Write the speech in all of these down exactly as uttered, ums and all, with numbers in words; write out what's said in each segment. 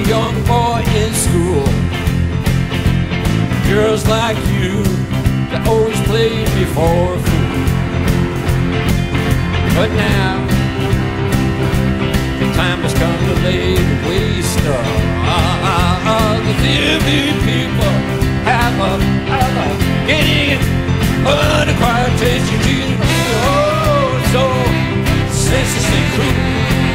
young boy in school. Girls like you that always played me for a fool. But now the time has come to lay the waste of uh, uh, the filthy people have a, have a getting it unacquired taste. You treated me oh so senselessly cruel.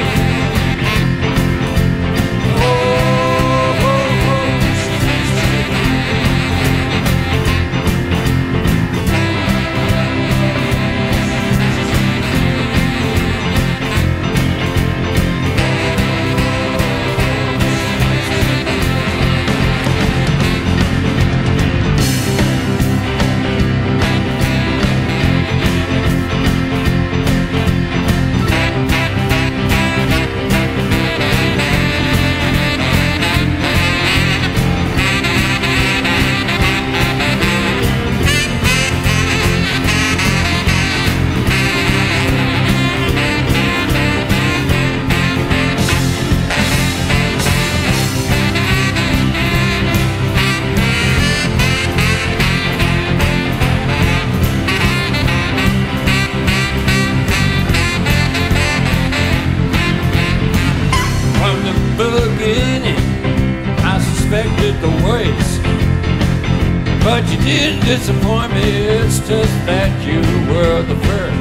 Beginning, I suspected the worst, but you didn't disappoint me. It's just that you were the first.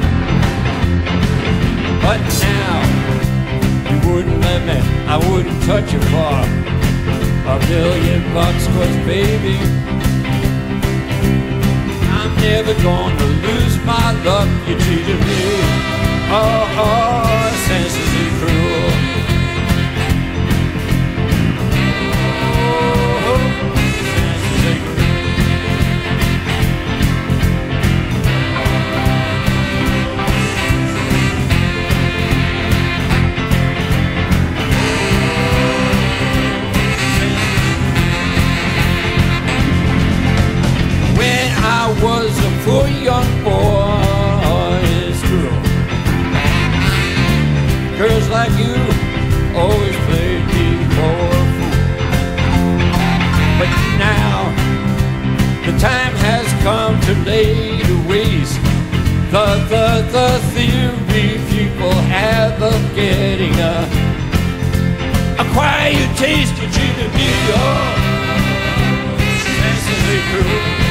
But now you wouldn't let me, I wouldn't touch you for a million bucks, 'cause baby, I'm never gonna lose my luck. You cheated me, oh, oh, senselessly cruel. I was a poor young boy in school. Girls like you always played me for a fool. But now the time has come to lay to waste the, the, the theory people have of getting a acquired taste. You treated me, oh, senselessly cruel.